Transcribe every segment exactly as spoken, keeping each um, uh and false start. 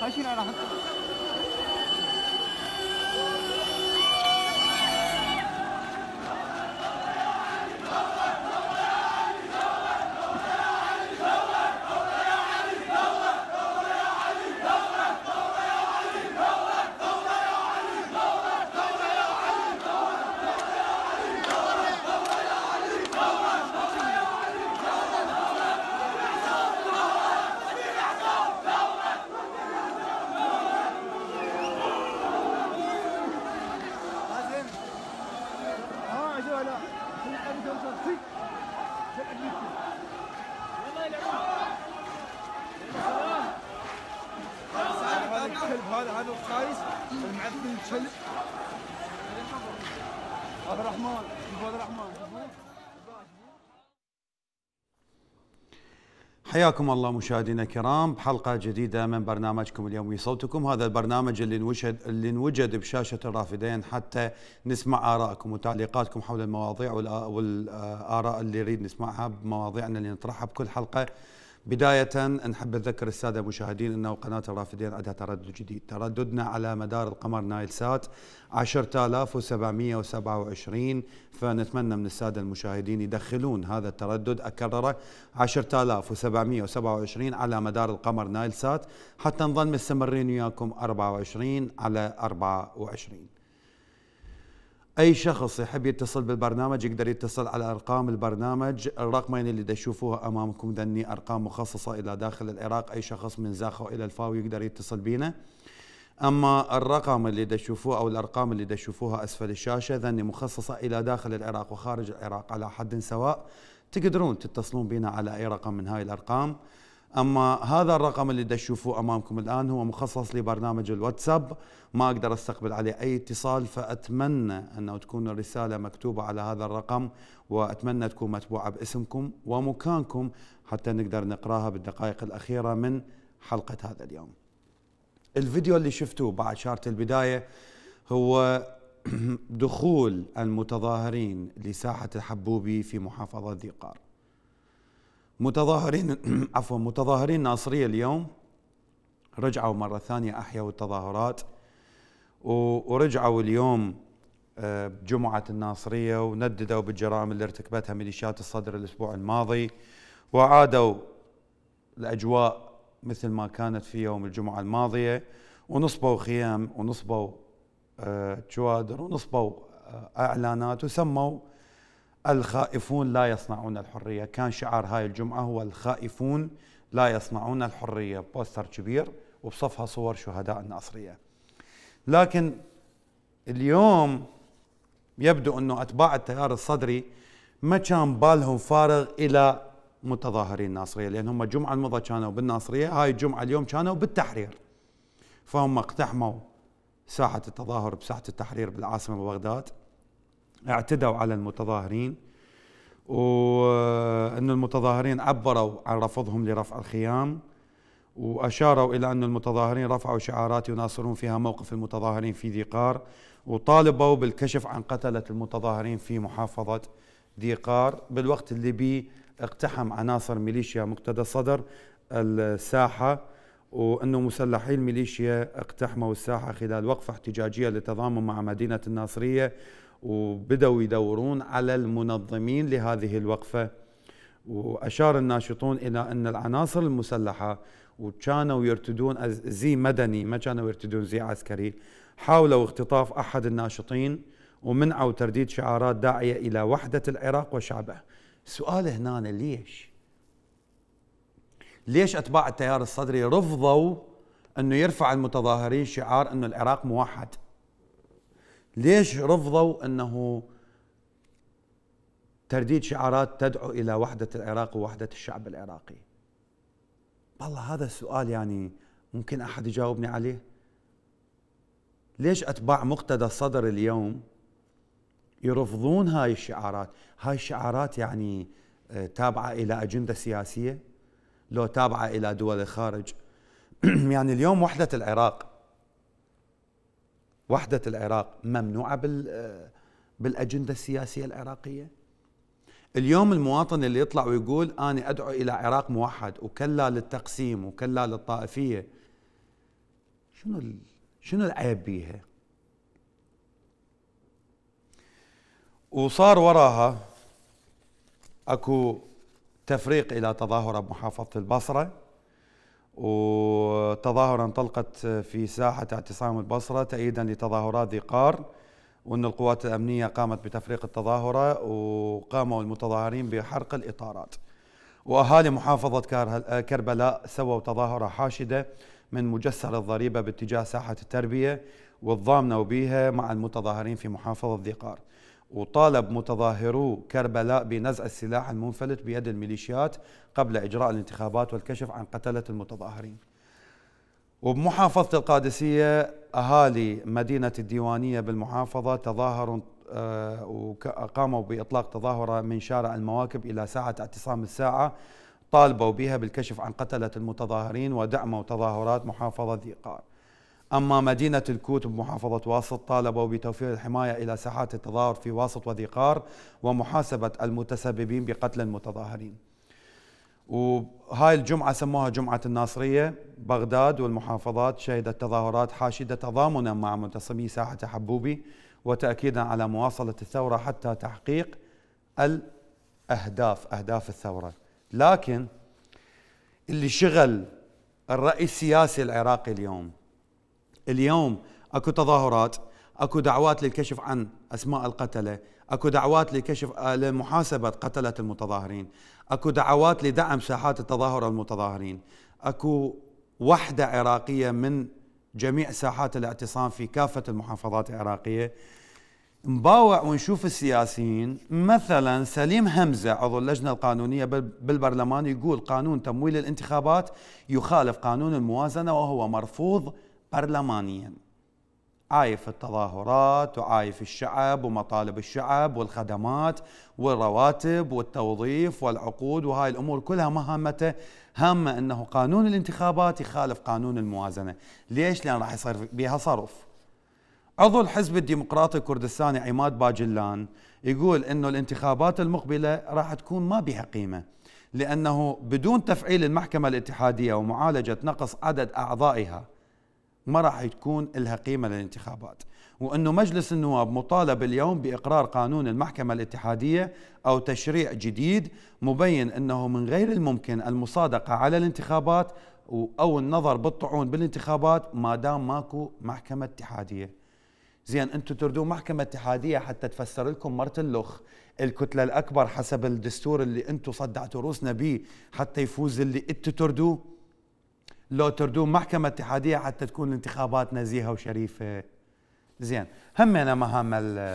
خاشين على حق. هذا هذا الخايس المعفن الكلب. عبد الرحمن شوفوا عبد الرحمن شوفوا. حياكم الله مشاهدينا الكرام بحلقة جديدة من برنامجكم اليومي صوتكم. هذا البرنامج اللي انوجد اللي انوجد بشاشة الرافدين حتى نسمع آرائكم وتعليقاتكم حول المواضيع والآراء اللي نريد نسمعها بمواضيعنا اللي نطرحها بكل حلقة. بداية نحب نذكر السادة المشاهدين أنه قناة الرافدين عندها تردد جديد. ترددنا على مدار القمر نايل سات عشرة آلاف وسبعمئة وسبعة وعشرين، فنتمنى من السادة المشاهدين يدخلون هذا التردد، أكرره عشرة آلاف وسبعمئة وسبعة وعشرين على مدار القمر نايل سات حتى نظل مستمرين وياكم أربعة وعشرين على أربعة وعشرين. أي شخص يحب يتصل بالبرنامج يقدر يتصل على أرقام البرنامج. الرقمين اللي تشوفوها أمامكم ذني أرقام مخصصة إلى داخل العراق. أي شخص من زاخو إلى الفاو يقدر يتصل بينا. أما الرقم اللي تشوفوه أو الأرقام اللي تشوفوها أسفل الشاشة ذني مخصصة إلى داخل العراق وخارج العراق على حد سواء. تقدرون تتصلون بنا على أي رقم من هاي الأرقام. أما هذا الرقم اللي تشوفوه أمامكم الآن هو مخصص لبرنامج الواتساب، ما أقدر أستقبل عليه أي اتصال، فأتمنى أنه تكون الرسالة مكتوبة على هذا الرقم، وأتمنى تكون متبوعة باسمكم ومكانكم حتى نقدر نقراها بالدقائق الأخيرة من حلقة هذا اليوم. الفيديو اللي شفتوه بعد شارة البداية هو دخول المتظاهرين لساحة الحبوبي في محافظة ذي قار. متظاهرين عفوا متظاهرين ناصرية اليوم رجعوا مرة ثانية أحيوا التظاهرات، ورجعوا اليوم بجمعة الناصرية ونددوا بالجرائم اللي ارتكبتها ميليشيات الصدر الأسبوع الماضي، وعادوا الأجواء مثل ما كانت في يوم الجمعة الماضية، ونصبوا خيام ونصبوا جوادر ونصبوا إعلانات وسموا الخائفون لا يصنعون الحرية. كان شعار هاي الجمعة هو الخائفون لا يصنعون الحرية، بوستر كبير وبصفها صور شهداء الناصرية. لكن اليوم يبدو أنه أتباع التيار الصدري ما كان بالهم فارغ إلى متظاهرين الناصرية، لأن هم الجمعة الماضية كانوا بالناصرية، هاي الجمعة اليوم كانوا بالتحرير، فهم اقتحموا ساحة التظاهر بساحة التحرير بالعاصمة بغداد، اعتدوا على المتظاهرين، وأن المتظاهرين عبروا عن رفضهم لرفع الخيام، وأشاروا إلى أن المتظاهرين رفعوا شعارات يناصرون فيها موقف المتظاهرين في ذي قار، وطالبوا بالكشف عن قتلة المتظاهرين في محافظة ذي قار، بالوقت اللي بيه اقتحم عناصر ميليشيا مقتدى الصدر الساحة، وأنه مسلحي الميليشيا اقتحموا الساحة خلال وقفة احتجاجية للتضامن مع مدينة الناصرية، وبدأوا يدورون على المنظمين لهذه الوقفة. وأشار الناشطون إلى أن العناصر المسلحة وكانوا يرتدون زي مدني، ما كانوا يرتدون زي عسكري، حاولوا اختطاف أحد الناشطين ومنعوا ترديد شعارات داعية إلى وحدة العراق وشعبه. سؤال هنا ليش؟ ليش أتباع التيار الصدري رفضوا أنه يرفع المتظاهرين شعار أنه العراق موحد؟ ليش رفضوا أنه ترديد شعارات تدعو إلى وحدة العراق ووحدة الشعب العراقي؟ والله هذا السؤال يعني ممكن أحد يجاوبني عليه. ليش أتباع مقتدى الصدر اليوم يرفضون هاي الشعارات؟ هاي الشعارات يعني تابعة إلى أجندة سياسية؟ لو تابعة إلى دول الخارج؟ يعني اليوم وحدة العراق وحدة العراق ممنوعة بالأجندة السياسية العراقية. اليوم المواطن اللي يطلع ويقول أنا أدعو إلى عراق موحد وكلا للتقسيم وكلا للطائفية، شنو ال... شنو العيب بيها؟ وصار وراها اكو تفريق الى تظاهره بمحافظه البصره، وتظاهره انطلقت في ساحه اعتصام البصره تأييدا لتظاهرات ذي قار، وان القوات الامنيه قامت بتفريق التظاهره وقاموا المتظاهرين بحرق الاطارات. واهالي محافظه كربلاء سووا تظاهره حاشده من مجسر الضريبه باتجاه ساحه التربيه وتضامنوا بها مع المتظاهرين في محافظه ذي قار. وطالب متظاهرو كربلاء بنزع السلاح المنفلت بيد الميليشيات قبل إجراء الانتخابات والكشف عن قتلة المتظاهرين. وبمحافظة القادسية أهالي مدينة الديوانية بالمحافظة تظاهروا وقاموا بإطلاق تظاهرة من شارع المواكب إلى ساحة اعتصام الساعة، طالبوا بها بالكشف عن قتلة المتظاهرين ودعموا تظاهرات محافظة ذي قار. أما مدينة الكوت بمحافظة واسط طالبوا بتوفير الحماية إلى ساحات التظاهر في واسط وذي قار ومحاسبة المتسببين بقتل المتظاهرين. وهاي الجمعة سموها جمعة الناصرية. بغداد والمحافظات شهدت تظاهرات حاشدة تضامنا مع منتصمي ساحة حبوبي وتأكيدا على مواصلة الثورة حتى تحقيق الأهداف أهداف الثورة. لكن اللي شغل الرأي السياسي العراقي اليوم اليوم اكو تظاهرات، اكو دعوات للكشف عن اسماء القتله، اكو دعوات لكشف لمحاسبه قتله المتظاهرين، اكو دعوات لدعم ساحات التظاهر المتظاهرين، اكو وحده عراقيه من جميع ساحات الاعتصام في كافه المحافظات العراقيه. نباوع ونشوف السياسيين مثلا سليم همزه عضو اللجنه القانونيه بالبرلمان يقول قانون تمويل الانتخابات يخالف قانون الموازنه وهو مرفوض برلمانيا. عايف التظاهرات وعايف الشعب ومطالب الشعب والخدمات والرواتب والتوظيف والعقود وهاي الأمور كلها مهمته هامة أنه قانون الانتخابات يخالف قانون الموازنة. ليش؟ لأن راح يصير بها صرف. عضو الحزب الديمقراطي الكردستاني عماد باجلان يقول أنه الانتخابات المقبلة راح تكون ما بها قيمة، لأنه بدون تفعيل المحكمة الاتحادية ومعالجة نقص عدد أعضائها ما راح تكون لها قيمة للانتخابات، وأنه مجلس النواب مطالب اليوم بإقرار قانون المحكمة الاتحادية أو تشريع جديد مبين أنه من غير الممكن المصادقة على الانتخابات أو النظر بالطعون بالانتخابات ما دام ماكو محكمة اتحادية. زين أنتم تردون محكمة اتحادية حتى تفسر لكم مرت اللخ الكتلة الأكبر حسب الدستور اللي أنتم صدعتوا روسنا به حتى يفوز اللي أنتم تردوه؟ لو تردون محكمة اتحادية حتى تكون الانتخابات نزيهة وشريفة. زين همنا مهام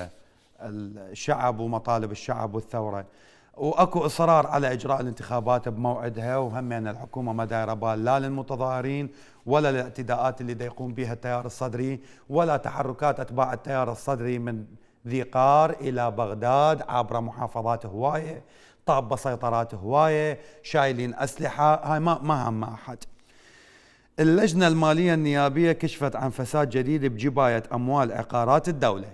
الشعب ومطالب الشعب والثورة، واكو اصرار على اجراء الانتخابات بموعدها، وهمنا الحكومة ما دايره بال لا للمتظاهرين ولا للاعتداءات اللي دا يقوم بها التيار الصدري ولا تحركات اتباع التيار الصدري من ذي قار الى بغداد عبر محافظات هواية، طابة سيطرات هواية، شايلين اسلحة. هاي ما ما هم احد. اللجنة المالية النيابية كشفت عن فساد جديد بجباية أموال عقارات الدولة.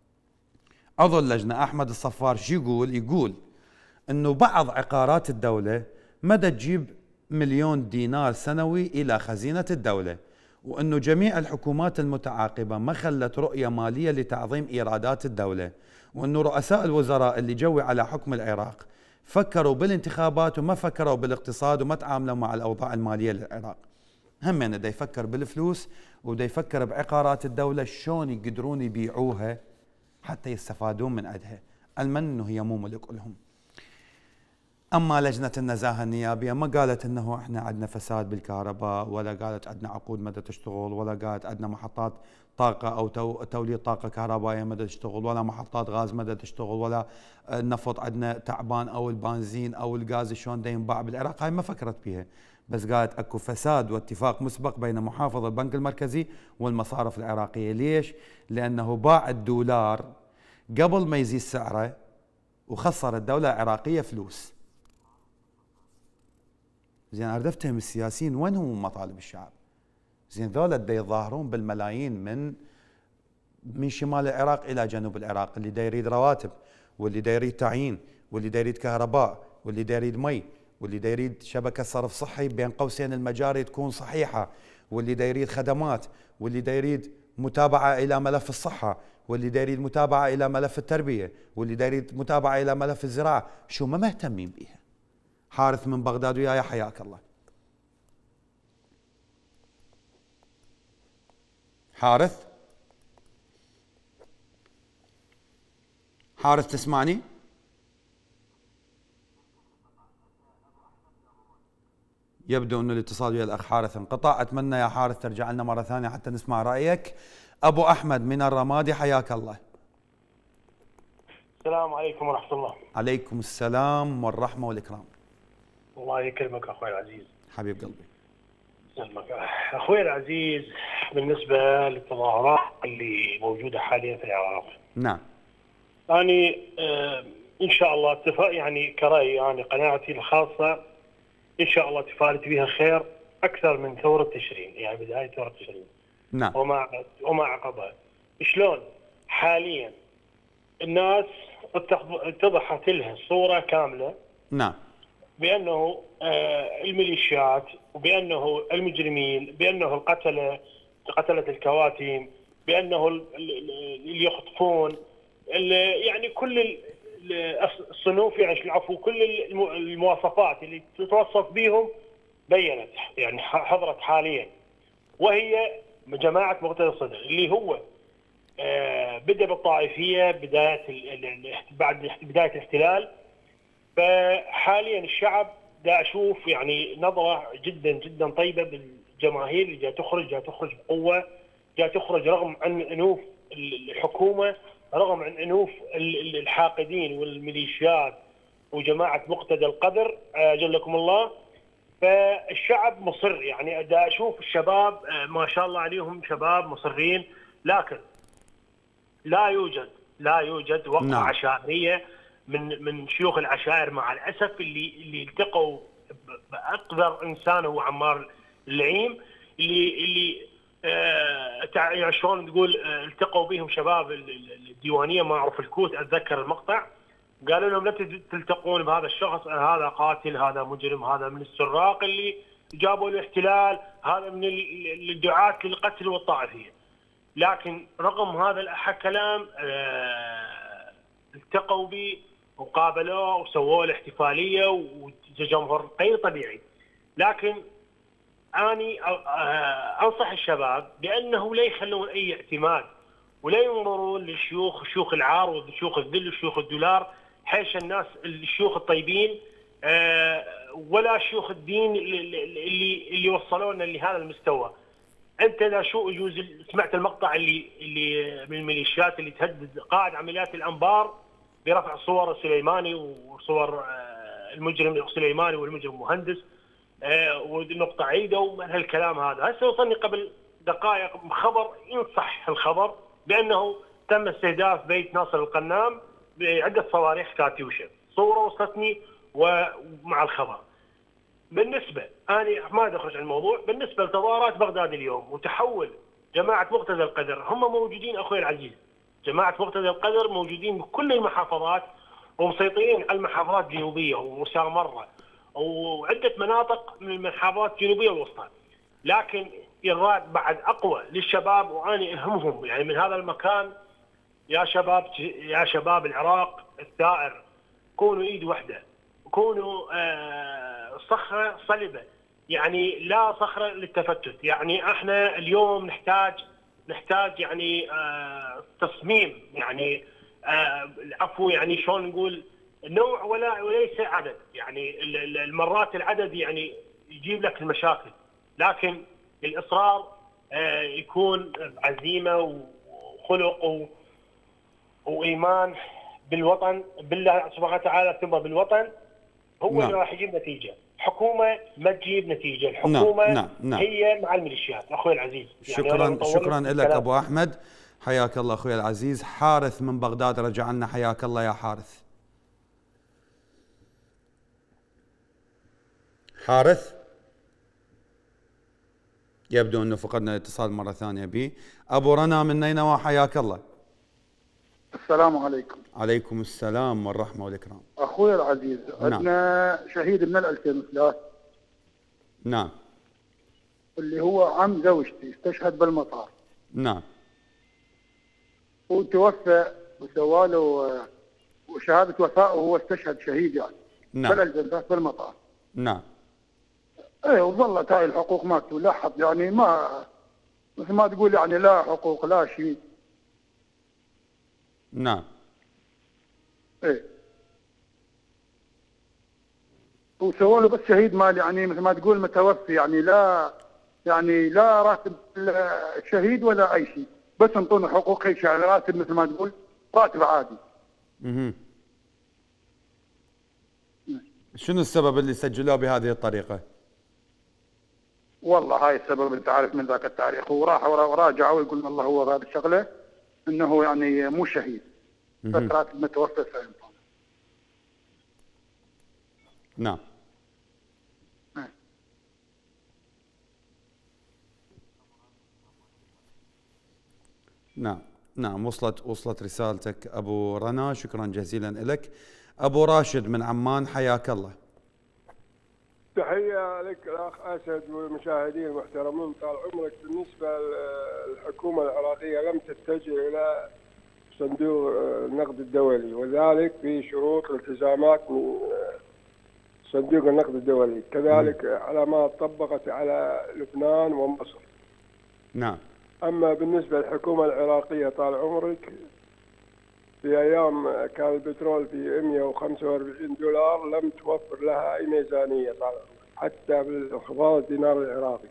عضو اللجنة أحمد الصفار شو يقول؟ يقول أنه بعض عقارات الدولة مدى تجيب مليون دينار سنوي إلى خزينة الدولة، وأنه جميع الحكومات المتعاقبة ما خلت رؤية مالية لتعظيم إيرادات الدولة، وأنه رؤساء الوزراء اللي جوي على حكم العراق فكروا بالانتخابات وما فكروا بالاقتصاد وما تعاملوا مع الأوضاع المالية للعراق. همنا دا يفكر بالفلوس ودا يفكر بعقارات الدولة شلون يقدرون يبيعوها حتى يستفادون من عندها، علما انه هي مو ملك لهم. اما لجنة النزاهة النيابية ما قالت انه احنا عندنا فساد بالكهرباء، ولا قالت عندنا عقود مدى تشتغل، ولا قالت عندنا محطات طاقة او توليد طاقة كهربائية مدى تشتغل، ولا محطات غاز مدى تشتغل، ولا النفط عندنا تعبان او البنزين او الغاز شلون دا ينباع بالعراق. هاي ما فكرت بيها، بس قالت اكو فساد واتفاق مسبق بين محافظ البنك المركزي والمصارف العراقية. ليش؟ لأنه باع الدولار قبل ما يزيد سعره وخسر الدولة العراقية فلوس. زين أريد أفتهم السياسيين وين هم مطالب الشعب؟ زين ذولا دا يتظاهرون بالملايين من من شمال العراق إلى جنوب العراق، اللي دا يريد رواتب، واللي دا يريد تعيين، واللي دا يريد كهرباء، واللي دا يريد مي، واللي دا يريد شبكة صرف صحي بين قوسين المجاري تكون صحيحة، واللي دا يريد خدمات، واللي دا يريد متابعة إلى ملف الصحة، واللي دا يريد متابعة إلى ملف التربية، واللي دا يريد متابعة إلى ملف الزراعة، شو ما مهتمين بيها. حارث من بغداد وياي، حياك الله. حارث حارث تسمعني؟ يبدو أن الاتصال ويا الأخ حارث انقطع. أتمنى يا حارث ترجع لنا مرة ثانية حتى نسمع رأيك. أبو أحمد من الرمادي، حياك الله. السلام عليكم ورحمة الله. عليكم السلام والرحمة والإكرام. الله يكرمك أخوي العزيز. حبيب قلبي. يسلمك أخوي العزيز. بالنسبة للتظاهرات اللي موجودة حاليا في العراق، نعم، أنا آه إن شاء الله اتفاق يعني كرأي، يعني قناعتي الخاصة إن شاء الله تفاعلت بها خير أكثر من ثورة تشرين، يعني بداية ثورة تشرين. نعم. وما وما عقبها. شلون حاليا الناس اتضحت لها صورة كاملة. نعم. بأنه آه الميليشيات، وبأنه المجرمين، بأنه القتلة قتلة الكواتم، بأنه اللي يخطفون، يعني كل الصنوف، يعني العفو، كل المواصفات اللي تتوصف بهم بينت، يعني حضرت حاليا، وهي جماعة مقتدى الصدر اللي هو آه بدأ بالطائفية بداية بعد بداية الاحتلال. فحاليا الشعب دا اشوف يعني نظره جدا جدا طيبه بالجماهير اللي جايه تخرج، جايه تخرج بقوه، جايه تخرج رغم عن انوف الحكومه، رغم عن انوف الحاقدين والميليشيات وجماعه مقتدى القدر اجلكم الله. فالشعب مصر، يعني دا اشوف الشباب ما شاء الله عليهم شباب مصرين، لكن لا يوجد لا يوجد وقفه نعم. عشائريه من من شيوخ العشائر مع الاسف، اللي اللي التقوا باقذر انسان هو عمار اللعيم، اللي اللي آه يعني شلون تقول آه التقوا بهم شباب الديوانيه، ما اعرف الكوت، اتذكر المقطع، قالوا لهم لا تلتقون بهذا الشخص، هذا قاتل، هذا مجرم، هذا من السراق اللي جابوا الاحتلال، هذا من الدعاة للقتل والطائفيه. لكن رغم هذا الكلام آه التقوا به وقابلوه وسووا الاحتفاليه وتجمهر غير طبيعي. لكن اني انصح الشباب بانه لا يخلون اي اعتماد ولا ينظرون للشيوخ، شيوخ العار وشيوخ الذل وشيوخ الدولار، حيش الناس الشيوخ الطيبين ولا شيوخ الدين اللي اللي وصلونا لهذا المستوى. انت لا شو يجوز سمعت المقطع اللي اللي من الميليشيات اللي تهدد قائد عمليات الانبار برفع صور سليماني وصور المجرم سليماني والمجرم مهندس ونقطة عيدة ومن هالكلام هذا. هسه وصلني قبل دقائق خبر إن صح الخبر بأنه تم استهداف بيت ناصر القنام بعدة صواريخ كاتيوشا، صورة وصلتني ومع الخبر. بالنسبة أنا ما أدخل عن الموضوع، بالنسبة لتظاهرات بغداد اليوم وتحول جماعة مقتدى القدر، هم موجودين أخوي العزيز، جماعة مقتدى القدر موجودين بكل المحافظات ومسيطرين على المحافظات الجنوبية وسامرة وعدة مناطق من المحافظات الجنوبية والوسطى. لكن الراد بعد أقوى للشباب، وأنا أهمهم يعني من هذا المكان، يا شباب يا شباب العراق الثائر، كونوا إيد واحدة، كونوا آه صخرة صلبة، يعني لا صخرة للتفتت. يعني احنا اليوم نحتاج نحتاج يعني آه تصميم، يعني آه العفو، يعني شلون نقول نوع ولا وليس عدد. يعني المرات العدد يعني يجيب لك المشاكل، لكن الإصرار آه يكون عزيمة وخلق وإيمان بالوطن، بالله سبحانه وتعالى، ثم بالوطن، هو نعم. اللي راح يجيب نتيجة. حكومة ما تجيب نتيجة، الحكومة نعم. نعم. نعم. هي مع الميليشيات أخوي العزيز. شكرا يعني شكرا لك أبو أحمد، حياك الله أخوي العزيز. حارث من بغداد رجع لنا، حياك الله يا حارث. حارث يبدو أنه فقدنا الاتصال مرة ثانية به. أبو رنا من نينوى، حياك الله. السلام عليكم. عليكم السلام والرحمة والإكرام. أخوي العزيز، نعم. عندنا شهيد من ألفين وثلاثة. نعم. اللي هو عم زوجتي استشهد بالمطار. نعم. وتوفى وسوى له وشهاده وفاء وهو استشهد شهيد يعني. نعم. بلا الجثث بالمطار. نعم. ايه وظلت هاي الحقوق ما تلاحظ يعني ما مثل ما تقول يعني لا حقوق لا شيء. نعم. ايه وسووا له بس شهيد مال يعني مثل ما تقول متوفي يعني لا يعني لا راتب الشهيد ولا اي شيء، بس انطونا حقوق هيك يعني راتب مثل ما تقول راتب عادي. اها. شنو السبب اللي سجلوه بهذه الطريقة؟ والله هاي السبب انت عارف من ذاك التاريخ، وراحوا وراجعوا يقولون الله هو هذا الشغله انه يعني مو شهيد بس راتب متوفى فهمت. نعم. نعم نعم وصلت وصلت رسالتك ابو رنا، شكرا جزيلا لك. ابو راشد من عمان حياك الله. تحية لك الأخ أسد والمشاهدين المحترمين طال عمرك. بالنسبة للحكومة العراقية لم تتجه إلى صندوق النقد الدولي، وذلك في شروط والتزامات من صندوق النقد الدولي، كذلك علامات طبقت على لبنان ومصر. نعم. أما بالنسبة للحكومة العراقية طال عمرك في أيام كان البترول في مئة وخمسة وأربعين دولار لم توفر لها أي ميزانية طال عمرك حتى بانخفاض الدينار العراقي.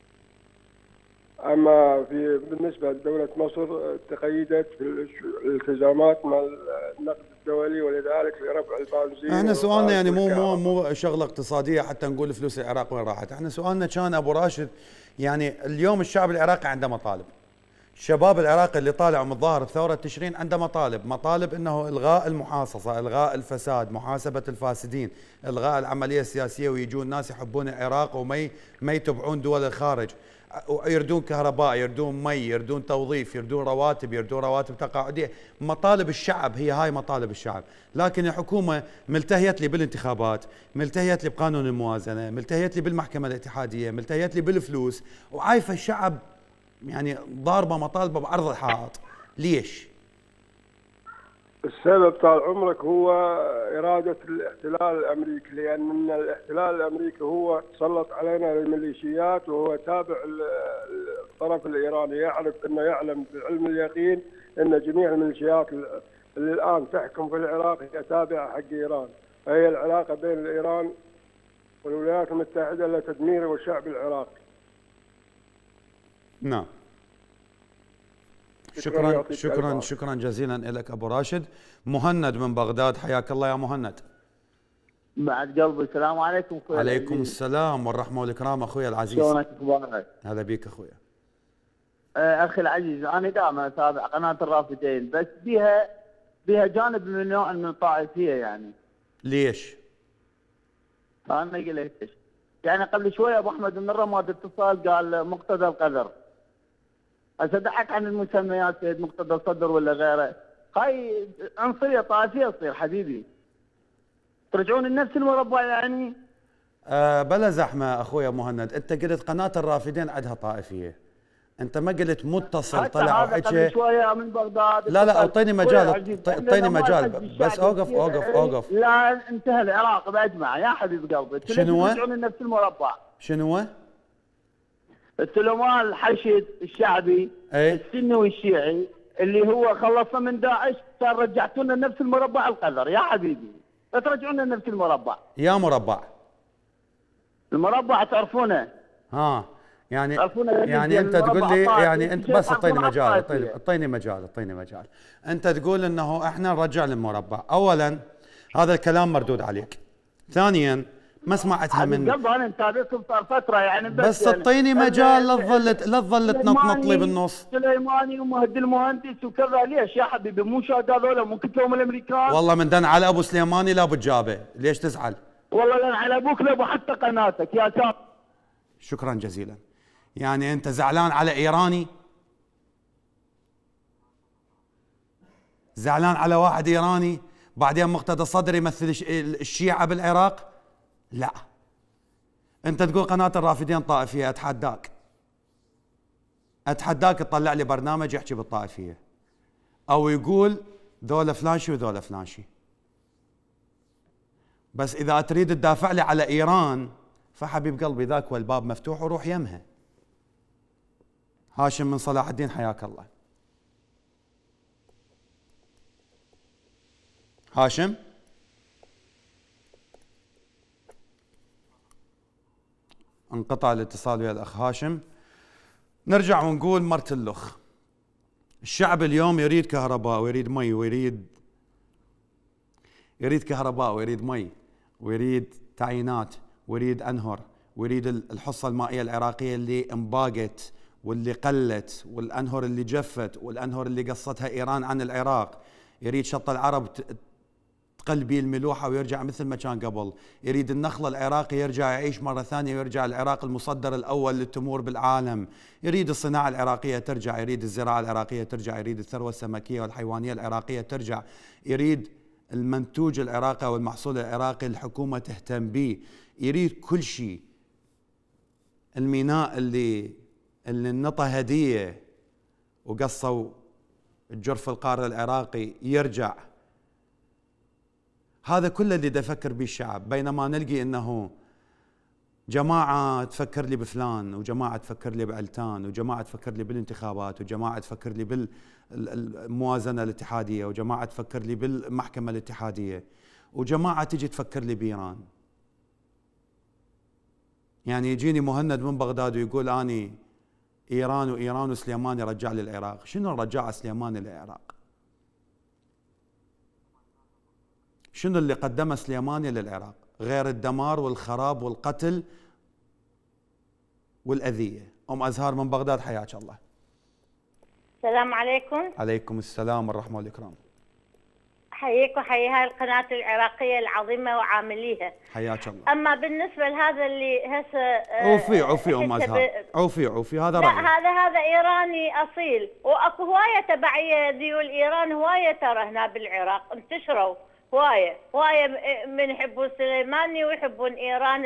أما في بالنسبة لدولة مصر تقيدت في الالتزامات مع النقد الدولي، ولذلك لرفع البنزين. احنا سؤالنا يعني مو مو مو شغله اقتصاديه حتى نقول فلوس العراق وين راحت، احنا سؤالنا كان ابو راشد يعني اليوم الشعب العراقي عنده مطالب. الشباب العراقي اللي طالع ومتظاهر بثوره تشرين عنده مطالب، مطالب انه الغاء المحاصصه، الغاء الفساد، محاسبه الفاسدين، الغاء العمليه السياسيه، ويجون ناس يحبون العراق وما ما يتبعون دول الخارج، يردون كهرباء، يردون مي، يردون توظيف، يردون رواتب، يردون رواتب تقاعديه. مطالب الشعب هي هاي مطالب الشعب، لكن الحكومه ملتهيت لي بالانتخابات، ملتهيت لي بقانون الموازنه، ملتهيت لي بالمحكمه الاتحاديه، ملتهيت لي بالفلوس، وعايفه الشعب يعني ضاربه مطالبه بعرض الحائط. ليش؟ السبب طال عمرك هو إرادة الاحتلال الأمريكي، لأن الاحتلال الأمريكي هو سلط علينا الميليشيات وهو تابع الطرف الإيراني، يعرف أنه يعلم بعلم اليقين أن جميع الميليشيات اللي الآن تحكم في العراق هي تابعة حق إيران، فهي العلاقة بين إيران والولايات المتحدة لتدمير الشعب العراقي. نعم. شكرا شكرا شكرا جزيلا لك ابو راشد. مهند من بغداد حياك الله يا مهند. بعد قلبي السلام عليكم اخوي. عليكم السلام والرحمه والاكرام اخوي العزيز. شلونك اخبارك؟ هلا بيك اخويا. آه اخي العزيز انا دائما اتابع قناه الرافدين، بس بيها بيها جانب من نوع من الطائفيه يعني. ليش؟ انا اقول لك ليش. يعني قبل شويه ابو احمد من الرماد اتصال قال مقتدى القدر. هسه دعك عن المسميات سيد مقتدى الصدر ولا غيره، هاي عنصريه طائفيه تصير حبيبي. ترجعون لنفس المربع يعني؟ آه بلا زحمه اخويا مهند، انت قلت قناه الرافدين عندها طائفيه. انت ما قلت متصل طلع وحكى قبل شويه من بغداد. لا لا اعطيني مجال، اعطيني مجال بس اوقف اوقف اوقف. لا انتهى العراق باجمع يا حبيب قلبي. شنو؟ ترجعون لنفس المربع. شنو؟ السلمان الحشد الشعبي ايه؟ السني والشيعي اللي هو خلصنا من داعش، صار رجعتونا لنفس المربع القذر يا حبيبي. لا ترجعونا لنفس المربع. يا مربع المربع تعرفونه. ها يعني تعرفونه يعني انت تقول لي يعني انت بس اعطيني مجال، اعطيني اعطيني مجال اعطيني مجال. انت تقول انه احنا نرجع للمربع. اولا هذا الكلام مردود عليك. ثانيا ما سمعتها من قبل انا متابعكم صار فتره يعني بس, بس اعطيني يعني مجال. لا تظل لا تظل تنطنط لي بالنص. سليماني ومهدي المهندس وكذا. ليش يا حبيبي؟ مو شهداء هذول مو كلهم الامريكان؟ والله من دن على ابو سليماني لا بتجابه، ليش تزعل؟ والله لن على ابوك لابو حتى قناتك يا كاب. شكرا جزيلا. يعني انت زعلان على ايراني؟ زعلان على واحد ايراني بعدين مقتدى الصدر يمثل الشيعة بالعراق؟ لا. انت تقول قناه الرافدين طائفيه، اتحداك اتحداك تطلع لي برنامج يحكي بالطائفيه، او يقول ذولا فلانشي وذولا فلانشي. بس اذا تريد تدافع لي على ايران فحبيب قلبي ذاك والباب مفتوح وروح يمها. هاشم من صلاح الدين حياك الله. هاشم انقطع الاتصال ويا الاخ هاشم. نرجع ونقول مرت اللخ. الشعب اليوم يريد كهرباء ويريد مي ويريد يريد كهرباء ويريد مي ويريد تعيينات ويريد انهر ويريد الحصه المائيه العراقيه اللي انباقت واللي قلت والانهر اللي جفت والانهر اللي قصتها ايران عن العراق. يريد شط العرب تقل بيه الملوحه ويرجع مثل ما كان قبل. يريد النخل العراقي يرجع يعيش مره ثانيه ويرجع العراق المصدر الاول للتمور بالعالم. يريد الصناعه العراقيه ترجع، يريد الزراعه العراقيه ترجع، يريد الثروه السمكيه والحيوانيه العراقيه ترجع، يريد المنتوج العراقي والمحصول العراقي الحكومه تهتم به، يريد كل شيء. الميناء اللي اللي انطى هديه وقصوا الجرف القاره العراقي يرجع. هذا كله اللي دا يفكر به الشعب، بينما نلقي انه جماعه تفكر لي بفلان وجماعه تفكر لي بعلتان وجماعه تفكر لي بالانتخابات وجماعه تفكر لي بالموازنه الاتحاديه وجماعه تفكر لي بالمحكمه الاتحاديه وجماعه تجي تفكر لي بايران. يعني يجيني مهند من بغداد ويقول اني ايران وايران وسليماني رجع لي العراق. شنو رجع سليماني للعراق؟ شنو اللي قدمه سليماني للعراق غير الدمار والخراب والقتل والأذية؟ أم أزهار من بغداد حياك الله. السلام عليكم. عليكم السلام والرحمة والإكرام. حييك وحيي هاي القناة العراقية العظيمة وعامليها. حياك الله. أما بالنسبة لهذا اللي هسه عوفي عوفي أم أزهار، عوفي عوفي هذا رأيي. لا هذا هذا إيراني أصيل، وأكو هواية تبعية ذيول إيران هواية ترى هنا بالعراق انتشروا هواية هواية من يحبون سليماني ويحبون إيران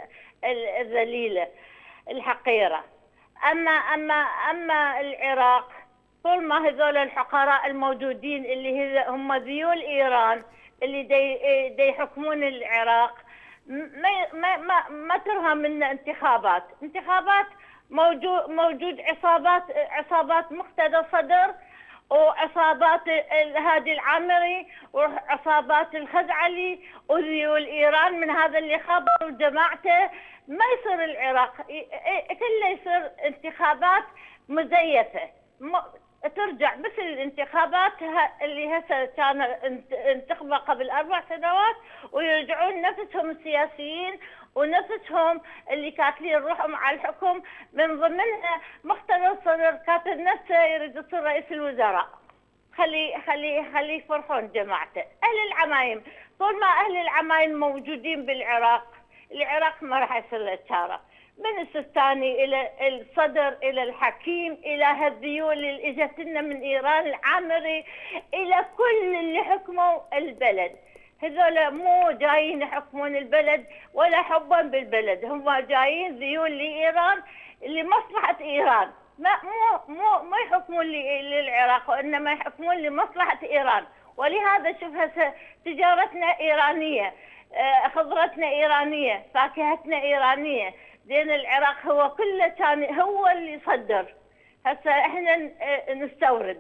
الذليلة الحقيرة. أما أما أما العراق طول ما هذول الحقراء الموجودين اللي هم ذيول إيران اللي دي, دي يحكمون العراق ما ما ما, ما ترها من انتخابات انتخابات موجود موجود عصابات عصابات مقتدى الصدر وعصابات الهادي العامري وعصابات الخزعلي وذيول ايران من هذا اللي خبر وجماعته. ما يصير العراق كله يصير انتخابات مزيفه ترجع مثل الانتخابات اللي هسه كان انتخبوا قبل اربع سنوات ويرجعون نفسهم السياسيين ونفسهم اللي كاتلين روحهم على الحكم من ضمنها مقتدى الصدر كاتل نفسه يريد يصير رئيس الوزراء. خلي خلي خلي يفرحون جماعته. اهل العمايم طول ما اهل العمايم موجودين بالعراق العراق ما راح يصير له شاره. من السستاني الى الصدر الى الحكيم الى هالذيول اللي اجت لنا من ايران العامري الى كل اللي حكموا البلد. هذول مو جايين يحكمون البلد ولا حبا بالبلد، هم جايين ذيول لايران لمصلحه ايران. ما مو مو ما يحكمون للعراق وانما يحكمون لمصلحه ايران. ولهذا شوف هسه تجارتنا ايرانيه، خضرتنا ايرانيه، فاكهتنا ايرانيه. زين العراق هو كله كان هو اللي يصدر، هسه احنا نستورد.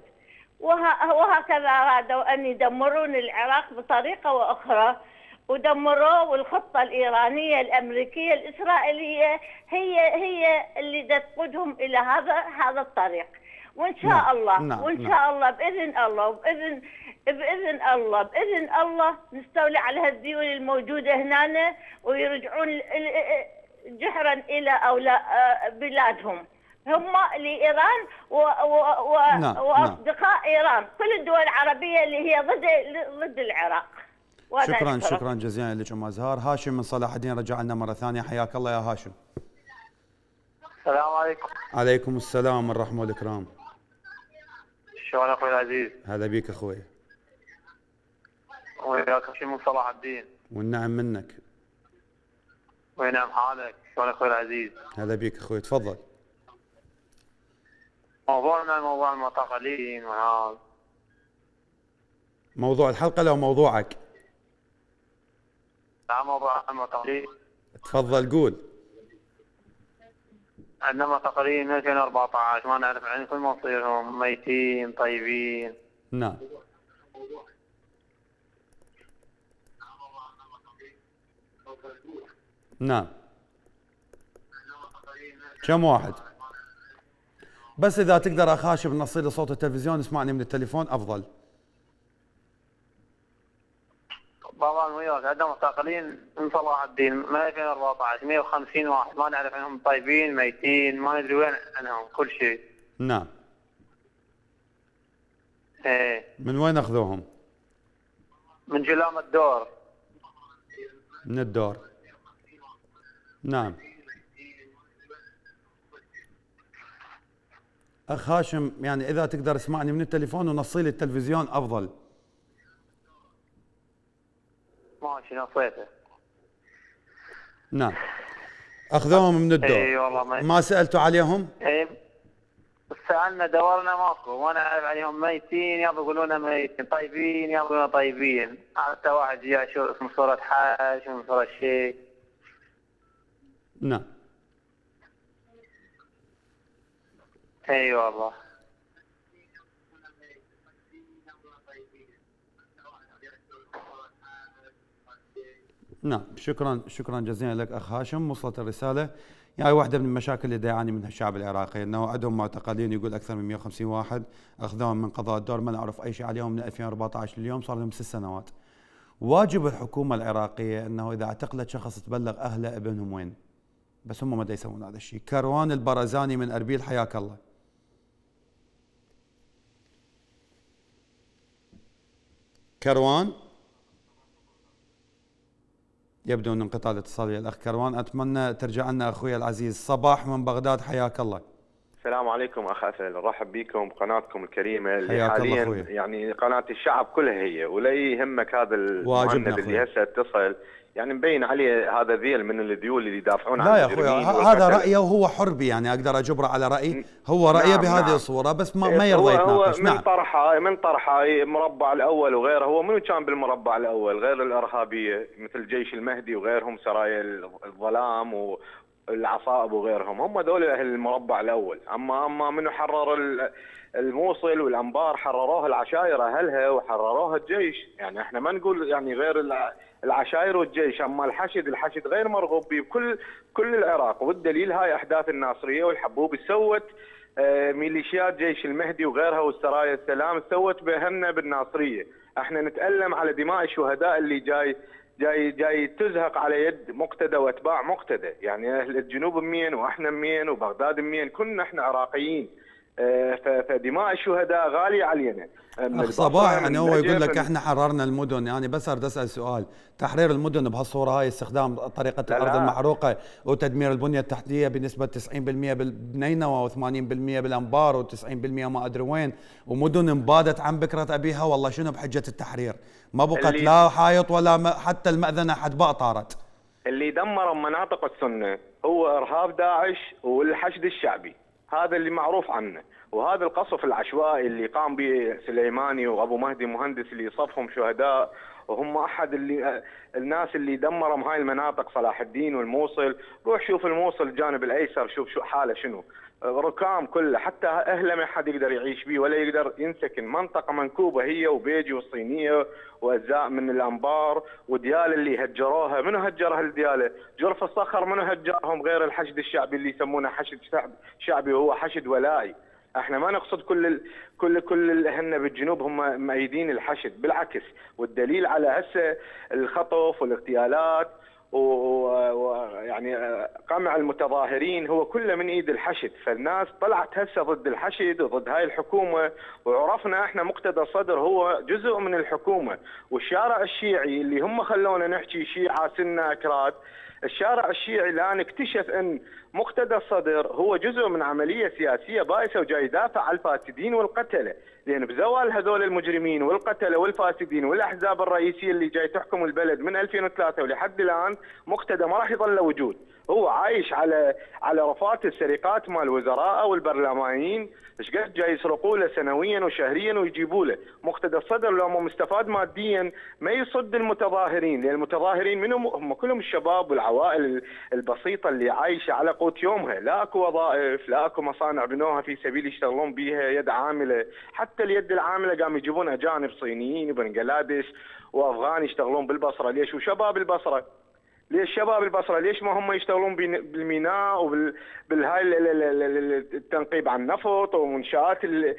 وهكذا ارادوا ان يدمرون العراق بطريقه واخرى ودمروه. والخطه الايرانيه الامريكيه الاسرائيليه هي هي اللي تقودهم الى هذا هذا الطريق. وان شاء نعم. الله نعم. وان شاء نعم. الله باذن الله وباذن باذن الله باذن الله نستولي على هالذيول الموجوده هنا ويرجعون جحرا الى أولا بلادهم هم لايران و و و نعم. واصدقاء نعم. ايران. كل الدول العربيه اللي هي ضد ضد العراق. شكرا أشكرك. شكرا جزيلا لك ام ازهار. هاشم من صلاح الدين رجع لنا مره ثانيه. حياك الله يا هاشم. السلام عليكم. عليكم السلام والرحمه والإكرام. شلون اخوي العزيز؟ هلا بيك اخوي. وياك هاشم من صلاح الدين. والنعم منك. وينعم حالك؟ شلون اخوي العزيز؟ هلا بيك اخوي، تفضل. موضوعنا موضوع المعتقلين وهذا. موضوع الحلقة لو موضوعك؟ لا، موضوع المعتقلين. تفضل قول. عندنا معتقلين من ألفين وأربعة عشر، ما نعرف عن كل مصيرهم، ميتين طيبين. نعم. نعم. كم واحد؟ بس اذا تقدر اخ هاشم نصي لي صوت التلفزيون، اسمعني من التليفون افضل. بابا وياك، عندنا معتقلين من صلاح الدين من ألفين وأربعة عشر مئة وخمسين واحد، ما نعرف عنهم طيبين ميتين، ما ندري وين عنهم كل شيء. نعم. ايه. من وين اخذوهم؟ من جلام الدور. من الدور. نعم. اخ هاشم يعني اذا تقدر اسمعني من التليفون ونصي لي التلفزيون افضل. ماشي نصيته. نعم. اخذوهم من الدور. اي والله ما, ما سالتوا عليهم؟ اي سالنا دورنا ماكو، ما نعرف عليهم، ميتين يا يقولون ميتين، طيبين يا يقولون طيبين، حتى واحد جاء شو اسمه صورة حاج من صورة شيء. نعم. اي والله. نعم. شكرا شكرا جزيلا لك اخ هاشم، وصلت الرساله. يعني واحده من المشاكل اللي يعاني منها الشعب العراقي انه عندهم معتقلين، يقول اكثر من مئة وخمسين واحد اخذوهم من قضاء الدور، ما نعرف اي شيء عليهم من ألفين وأربعة عشر لليوم، صار لهم ست سنوات. واجب الحكومه العراقيه انه اذا اعتقلت شخص تبلغ اهله ابنهم وين، بس هم ما دا يسوون هذا الشيء. كروان البرزاني من اربيل، حياك الله. كروان، يبدو ان انقطاع الاتصال ويا الاخ كروان، اتمنى ترجع لنا اخوي العزيز. صباح من بغداد، حياك الله. السلام عليكم اخ اسل، رحب بكم بقناتكم الكريمه اللي حياك حاليا الله أخوي. يعني قناه الشعب كلها هي، ولا يهمك هذا المهند اللي هسه اتصل، يعني مبين عليه هذا ذيل من الذيول اللي يدافعون عن لا يا اخوي هذا رايه وهو حر بي، يعني اقدر اجبره على رايي، هو رايه نعم بهذه نعم. الصوره، بس ما, ما يرضى يتناقش. من نعم. طرحه من طرحه المربع الاول وغيره، هو منو كان بالمربع الاول غير الارهابيه مثل جيش المهدي وغيرهم، سرايا الظلام و العصائب وغيرهم، هم ذول اهل المربع الاول. اما اما منو حرر الموصل والانبار؟ حرروها العشائر اهلها وحرروها الجيش، يعني احنا ما نقول يعني غير العشائر والجيش. اما الحشد الحشد غير مرغوب به بكل كل العراق، والدليل هاي احداث الناصريه والحبوب سوت ميليشيات جيش المهدي وغيرها والسرايا السلام سوت بهمنا بالناصريه. احنا نتألم على دماء الشهداء اللي جاي جاي جاي تزهق على يد مقتدى واتباع مقتدى، يعني اهل الجنوب مين واحنا مين وبغداد مين، كنا احنا عراقيين. فدماء الشهداء غاليه علينا. اخ صباح يعني هو يقول لك احنا حررنا المدن، يعني بس اريد اسال سؤال، تحرير المدن بهالصوره هاي استخدام طريقه لا الارض لا. المحروقه وتدمير البنيه التحتيه بنسبه تسعين بالمئة بالنينوى وثمانين بالمئة بالانبار وتسعين بالمئة ما ادري وين، ومدن انبادت عن بكره ابيها، والله شنو بحجه التحرير؟ ما بقت لا حائط ولا حتى المأذنه حدباء طارت. اللي دمر مناطق السنه هو ارهاب داعش والحشد الشعبي، هذا اللي معروف عنه. وهذا القصف العشوائي اللي قام به سليماني وابو مهدي مهندس اللي صفهم شهداء، وهم احد اللي الناس اللي دمرهم هاي المناطق، صلاح الدين والموصل. روح شوف الموصل الجانب الايسر، شوف شو حاله شنو، ركام كله، حتى اهله ما حد يقدر يعيش بيه ولا يقدر ينسكن، منطقه منكوبه هي وبيجي والصينيه واجزاء من الانبار ودياله اللي هجروها. منو هجر هالدياله؟ جرف الصخر منو هجرهم غير الحشد الشعبي اللي يسمونه حشد شعبي وهو حشد ولائي. احنا ما نقصد كل ال كل كل اهلنا بالجنوب هم مؤيدين الحشد، بالعكس، والدليل على هسه الخطف والاغتيالات ويعني قمع المتظاهرين هو كله من ايد الحشد. فالناس طلعت هسه ضد الحشد وضد هاي الحكومه، وعرفنا احنا مقتدى الصدر هو جزء من الحكومه، والشارع الشيعي اللي هم خلونا نحكي شيعه سنه اكراد الشارع الشيعي الان اكتشف ان مقتدى الصدر هو جزء من عمليه سياسيه بائسه وجاي يدافع عن الفاسدين والقتله، لان بزوال هذول المجرمين والقتله والفاسدين والاحزاب الرئيسيه اللي جاي تحكم البلد من ألفين وثلاثة ولحد الان مقتدى ما راح يظل له وجود، هو عايش على على رفات السرقات مال الوزراء والبرلمانيين، ايش قد جاي يسرقوا له سنويا وشهريا ويجيبوا له. مقتدى الصدر لو ما مستفاد ماديا ما يصد المتظاهرين، لان المتظاهرين منهم هم كلهم الشباب والعوائل البسيطه اللي عايشه على قوت يومها، لا اكو وظائف، لا اكو مصانع بنوها في سبيل يشتغلون بيها يد عامله، حتى اليد العامله قاموا يجيبون اجانب صينيين وبنغلاديش وافغان يشتغلون بالبصره، ليش؟ وشباب البصره ليش شباب البصره ليش ما هم يشتغلون بالميناء وبالهاي التنقيب عن النفط ومنشآت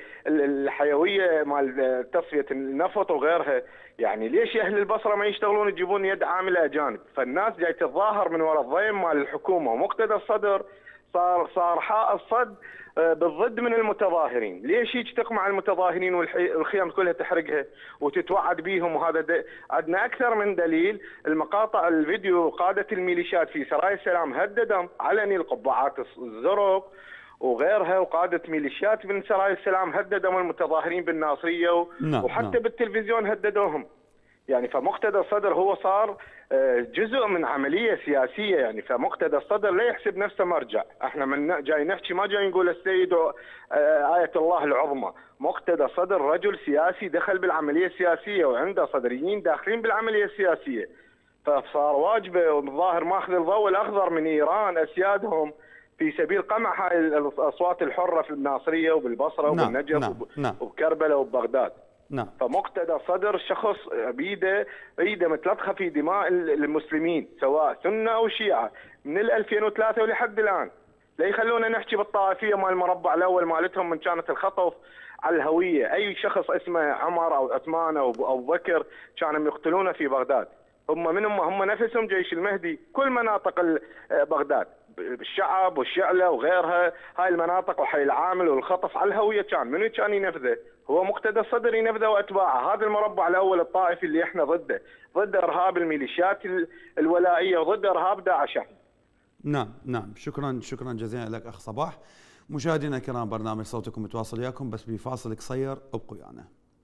الحيويه مال تصفيه النفط وغيرها؟ يعني ليش اهل البصره ما يشتغلون يجيبون يد عامله اجانب؟ فالناس جاي تتظاهر من وراء الضيم مال الحكومه، ومقتدى الصدر صار صار حائط صد بالضد من المتظاهرين. ليش يجي تقمع المتظاهرين والخيام كلها تحرقها وتتوعد بيهم؟ وهذا عندنا اكثر من دليل، المقاطع الفيديو قاده الميليشيات في سرايا السلام هددهم علني، القبعات الزرق وغيرها، وقاده ميليشيات من سرايا السلام هددهم المتظاهرين بالناصريه نعم وحتى نعم. بالتلفزيون هددوهم. يعني فمقتدى الصدر هو صار جزء من عمليه سياسيه، يعني فمقتدى الصدر لا يحسب نفسه مرجع، احنا من جاي نحكي ما جاي نقول السيد آية الله العظمى، مقتدى الصدر رجل سياسي دخل بالعمليه السياسيه وعنده صدريين داخلين بالعمليه السياسيه، فصار واجبه والظاهر ماخذ الضوء الاخضر من ايران اسيادهم في سبيل قمع هاي الاصوات الحره في الناصريه وبالبصره نعم وبالنجف نعم نعم. وبكربلاء وببغداد. نعم. فمقتدى الصدر شخص بيده ايده متلطخه في دماء المسلمين سواء سنه او شيعه من ألفين وثلاثة ولحد الان، لا يخلونا نحكي بالطائفيه مال المربع الاول مالتهم من كانت الخطف على الهويه، اي شخص اسمه عمر او عثمان او ابو بكر كانوا يقتلونه في بغداد، هم من هم هم نفسهم جيش المهدي كل مناطق بغداد بالشعب والشعله وغيرها، هاي المناطق وحي العامل والخطف على الهويه كان منو كان ينفذه؟ هو مقتدى الصدر ينفذه واتباعه. هذا المربع الاول الطائفي اللي احنا ضده، ضد ارهاب الميليشيات الولائيه وضد ارهاب داعش. نعم نعم. شكرا شكرا جزيلا لك اخ صباح. مشاهدينا الكرام برنامج صوتكم متواصل وياكم بس بفاصل قصير، ابقوا ويانا.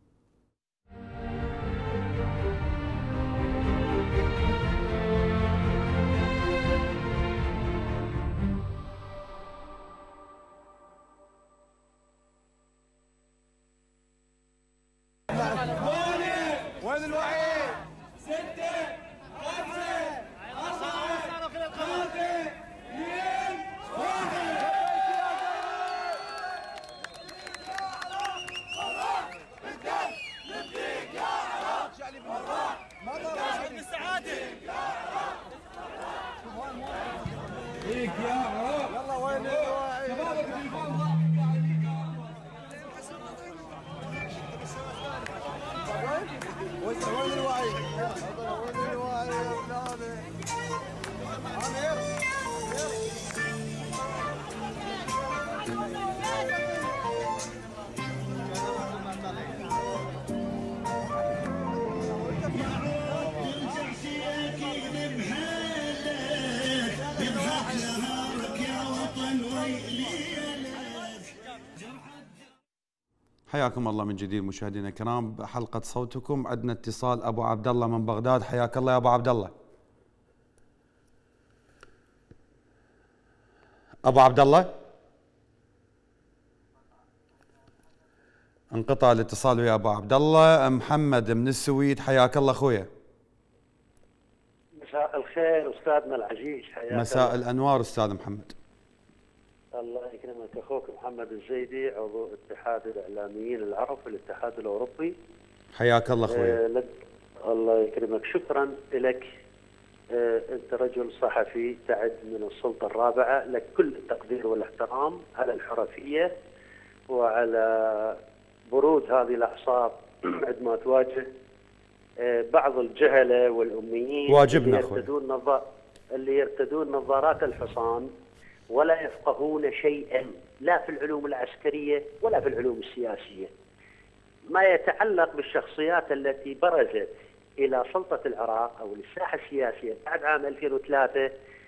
وين الوعي؟ ستة خمسة أربعة ثلاثة اثنين واحد. صلاح بالدم نبديك يا عراق، صلاح بالدم بالسعادة يا عراق، فيك يا عراق. يلا وين الوعي؟ شبابك بالفضة وين الوعي؟ وين الوعي يا بلادي؟ عامر حياكم الله من جديد مشاهدينا الكرام بحلقة صوتكم. عندنا اتصال ابو عبد الله من بغداد، حياك الله يا ابو عبد الله. ابو عبد الله انقطع الاتصال ويا ابو عبد الله. محمد من السويد، حياك الله اخويا. مساء الخير استاذنا العزيز، حياك مساء الله. الانوار استاذ محمد. الله يكرمك اخوك محمد الزيدي، عضو اتحاد الاعلاميين العرب في الاتحاد الاوروبي. حياك الله اخويا. آه لك الله يكرمك، شكرا لك. آه انت رجل صحفي تعد من السلطه الرابعه، لك كل التقدير والاحترام على الحرفيه وعلى برود هذه الاعصاب عندما تواجه آه بعض الجهله والاميين واجبنا اللي يرتدون نظار اللي يرتدون نظارات الحصان ولا يفقهون شيئا لا في العلوم العسكرية ولا في العلوم السياسية. ما يتعلق بالشخصيات التي برزت إلى سلطة العراق أو للساحة السياسية بعد عام ألفين وثلاثة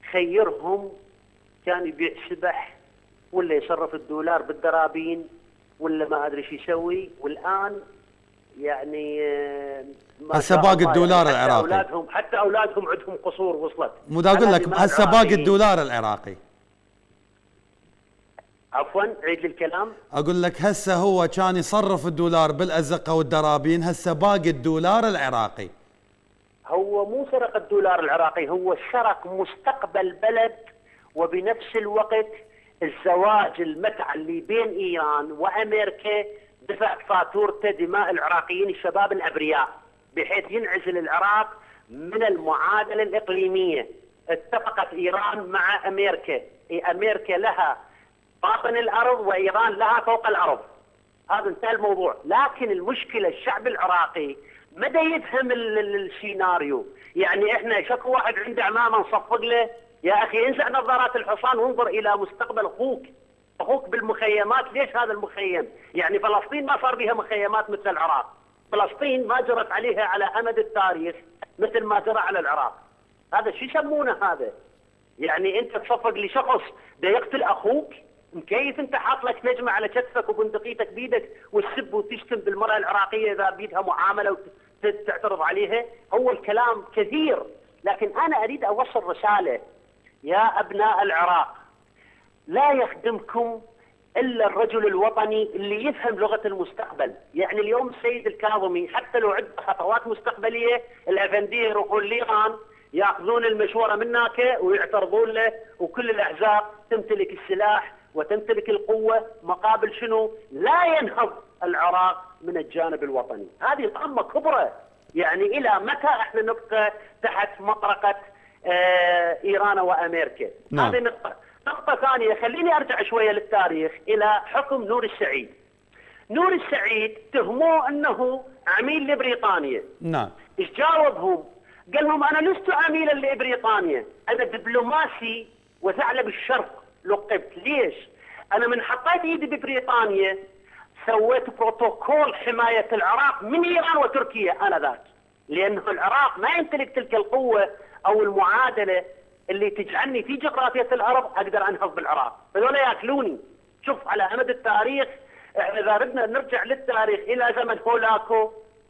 خيرهم كان يبيع سبح ولا يصرف الدولار بالدرابين ولا ما ادري شو يسوي، والان يعني هسه باقي الدولار يعني العراقي. اولادهم حتى اولادهم عندهم قصور وصلت. مو دا اقول لك هسه باقي الدولار العراقي. عفوا عيد لي الكلام. اقول لك هسه هو كان يصرف الدولار بالازقه والدرابين، هسه باقي الدولار العراقي. هو مو سرق الدولار العراقي، هو سرق مستقبل بلد، وبنفس الوقت الزواج المتعه اللي بين ايران وامريكا دفع فاتورته دماء العراقيين الشباب الابرياء، بحيث ينعزل العراق من المعادله الاقليميه. اتفقت ايران مع امريكا، امريكا لها باطن الارض وايران لها فوق الارض. هذا انتهى الموضوع، لكن المشكله الشعب العراقي مدى يفهم السيناريو. يعني احنا شكو واحد عنده عمامه نصفق له، يا اخي انزع نظارات الحصان وانظر الى مستقبل اخوك. اخوك بالمخيمات، ليش هذا المخيم؟ يعني فلسطين ما صار بها مخيمات مثل العراق، فلسطين ما جرت عليها على امد التاريخ مثل ما جرى على العراق. هذا شو يسمونه هذا؟ يعني انت تصفق لشخص ده يقتل اخوك، مكيف انت حاط لك نجمه على كتفك وبندقيتك بيدك وتسب وتشتم بالمراه العراقيه اذا بيدها معامله وتعترض عليها. هو الكلام كثير، لكن انا اريد اوصل رساله. يا ابناء العراق، لا يخدمكم الا الرجل الوطني اللي يفهم لغه المستقبل. يعني اليوم السيد الكاظمي حتى لو عنده خطوات مستقبليه، الافنديه يروحون لإيران ياخذون المشوره من هناك ويعترضون له، وكل الاحزاب تمتلك السلاح وتمتلك القوه مقابل شنو؟ لا ينهض العراق من الجانب الوطني. هذه طامه كبرى. يعني الى متى احنا نبقى تحت مطرقه آه ايران وامريكا؟ نعم. هذه نقطه. نقطه ثانيه، خليني ارجع شويه للتاريخ الى حكم نور السعيد. نور السعيد تهموه انه عميل لبريطانيا. نعم. ايش جاوبهم؟ قال لهم انا لست عميلا لبريطانيا، انا دبلوماسي وثعلب الشرق لقبت. ليش؟ انا من حطيت ايدي ببريطانيا سويت بروتوكول حمايه العراق من ايران وتركيا انذاك، لانه العراق ما يمتلك تلك القوه او المعادله اللي تجعلني في جغرافيه الارض اقدر انهض بالعراق، هذول ياكلوني. شوف على امد التاريخ، احنا اذا ردنا نرجع للتاريخ الى زمن هولاكو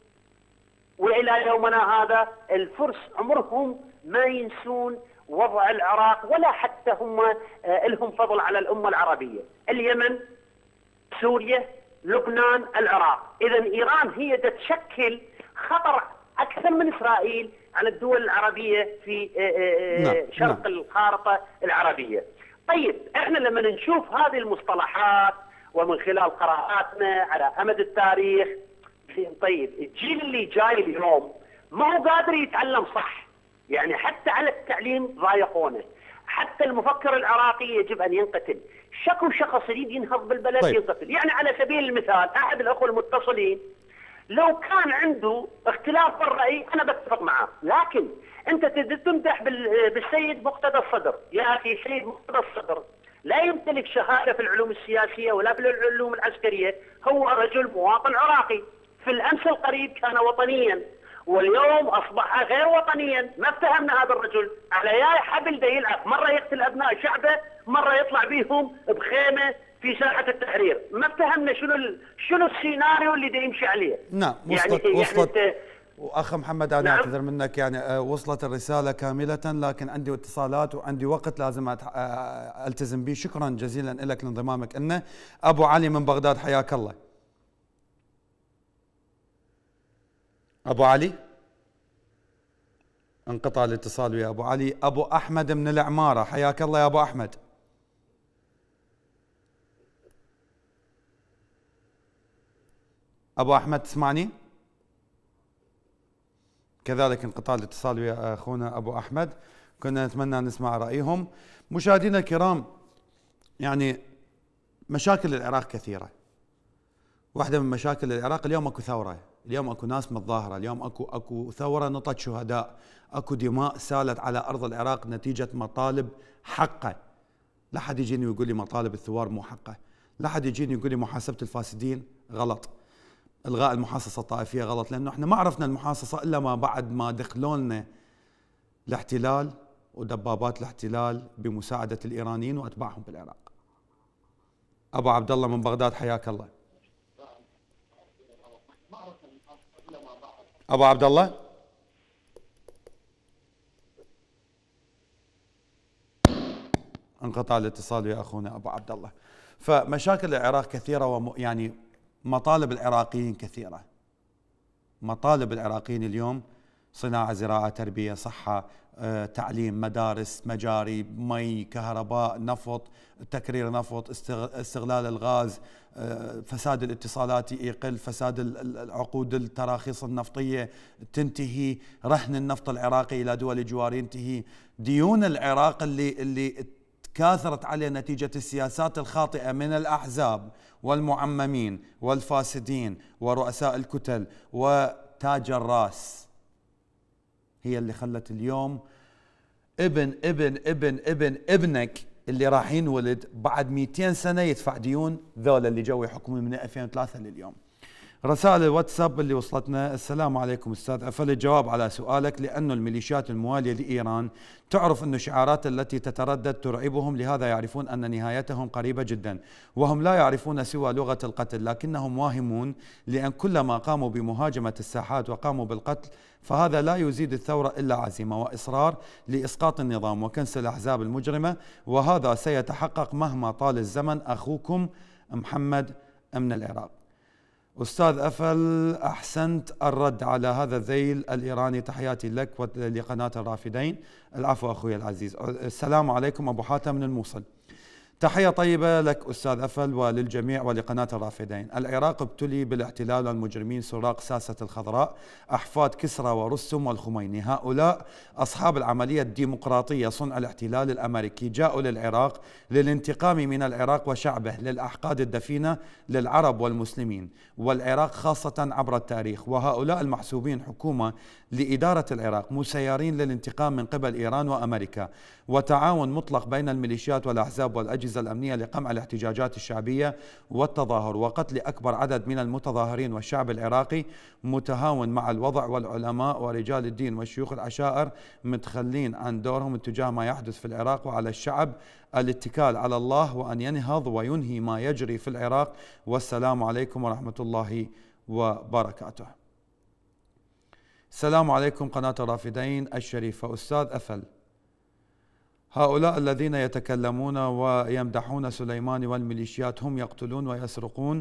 والى يومنا هذا، الفرس عمرهم ما ينسون وضع العراق، ولا حتى هم لهم فضل على الامه العربيه. اليمن، سوريا، لبنان، العراق. اذا ايران هي تشكل خطر اكثر من اسرائيل على الدول العربيه في نعم. شرق نعم. الخارطه العربيه. طيب احنا لما نشوف هذه المصطلحات ومن خلال قراءاتنا على امد التاريخ، طيب الجيل اللي جاي اليوم ما هو قادر يتعلم صح. يعني حتى على التعليم ضايقونه، حتى المفكر العراقي يجب ان ينقتل. شكو شخص يريد ينهض بالبلد طيب. ينقتل. يعني على سبيل المثال احد الاخوه المتصلين لو كان عنده اختلاف بالراي انا بتفق معه، لكن انت تمدح بالسيد مقتدى الصدر. يا اخي السيد مقتدى الصدر لا يمتلك شهاده في العلوم السياسيه ولا في العلوم العسكريه، هو رجل مواطن عراقي. في الامس القريب كان وطنيا واليوم اصبح غير وطنيا. ما افتهمنا هذا الرجل على يا حبل ده يلعب، مره يقتل ابناء شعبه، مره يطلع بيهم بخيمه في ساحه التحرير. ما افتهمنا شنو ال... شنو السيناريو اللي ده يمشي عليه. نعم وصلت يعني وصلت يعني واخ محمد انا نعم. اعتذر منك، يعني وصلت الرساله كامله، لكن عندي اتصالات وعندي وقت لازم التزم به. شكرا جزيلا لك لانضمامك لنا. ابو علي من بغداد، حياك الله. ابو علي انقطع الاتصال ويا ابو علي. ابو احمد من العماره، حياك الله يا ابو احمد. ابو احمد تسمعني؟ كذلك انقطاع الاتصال ويا اخونا ابو احمد، كنا نتمنى نسمع رايهم. مشاهدينا الكرام، يعني مشاكل العراق كثيره. واحده من مشاكل العراق اليوم اكو ثوره، اليوم اكو ناس متظاهره، اليوم اكو اكو ثوره نطت شهداء، اكو دماء سالت على ارض العراق نتيجه مطالب حقه. لا حد يجيني ويقول لي مطالب الثوار مو حقه، لا حد يجيني يقول لي محاسبه الفاسدين غلط، الغاء المحاصصه الطائفيه غلط، لانه احنا ما عرفنا المحاصصه الا ما بعد ما دخلوا لنا الاحتلال ودبابات الاحتلال بمساعدة الإيرانيين وأتباعهم بالعراق. أبو عبد الله من بغداد، حياك الله. أبو عبد الله. انقطع الاتصال يا أخونا أبو عبد الله. فمشاكل العراق كثيرة، وم يعني مطالب العراقيين كثيرة. مطالب العراقيين اليوم صناعة، زراعة، تربية، صحة، آه، تعليم، مدارس، مجاري، مي، كهرباء، نفط، تكرير نفط، استغلال الغاز، آه، فساد الاتصالات يقل، فساد العقود التراخيص النفطية تنتهي، رهن النفط العراقي إلى دول الجوار ينتهي، ديون العراق اللي اللي كاثرت عليه نتيجة السياسات الخاطئة من الأحزاب والمعممين والفاسدين ورؤساء الكتل وتاج الراس، هي اللي خلت اليوم ابن ابن ابن ابن ابنك اللي راح ينولد بعد مئتين سنة يدفع ديون ذولا اللي جو يحكمون من ألفين وثلاثة لليوم. رسائل الواتساب اللي وصلتنا: السلام عليكم أستاذ أفل، الجواب على سؤالك لأن الميليشيات الموالية لإيران تعرف أن الشعارات التي تتردد ترعبهم، لهذا يعرفون أن نهايتهم قريبة جدا، وهم لا يعرفون سوى لغة القتل، لكنهم واهمون، لأن كلما قاموا بمهاجمة الساحات وقاموا بالقتل فهذا لا يزيد الثورة إلا عزيمة وإصرار لإسقاط النظام وكنس الأحزاب المجرمة، وهذا سيتحقق مهما طال الزمن. أخوكم محمد من العراق. أستاذ أفل، أحسنت الرد على هذا الذيل الإيراني، تحياتي لك ولقناة الرافدين. العفو أخوي العزيز. السلام عليكم أبو حاتم من الموصل. تحية طيبة لك أستاذ أفل وللجميع ولقناة الرافدين. العراق ابتلي بالاحتلال والمجرمين سراق ساسة الخضراء، أحفاد كسرى ورستم والخميني. هؤلاء أصحاب العملية الديمقراطية صنع الاحتلال الأمريكي جاءوا للعراق للانتقام من العراق وشعبه، للأحقاد الدفينة للعرب والمسلمين والعراق خاصة عبر التاريخ. وهؤلاء المحسوبين حكومة لإدارة العراق مسيرين للانتقام من قبل إيران وأمريكا، وتعاون مطلق بين الميليشيات والأحزاب والأجهزة الأمنية لقمع الاحتجاجات الشعبية والتظاهر وقتل أكبر عدد من المتظاهرين. والشعب العراقي متهاون مع الوضع، والعلماء ورجال الدين وشيوخ العشائر متخلين عن دورهم تجاه ما يحدث في العراق، وعلى الشعب الاتكال على الله وأن ينهض وينهي ما يجري في العراق. والسلام عليكم ورحمة الله وبركاته. السلام عليكم قناة الرافدين الشريفة. أستاذ أفل، هؤلاء الذين يتكلمون ويمدحون سليماني والميليشيات هم يقتلون ويسرقون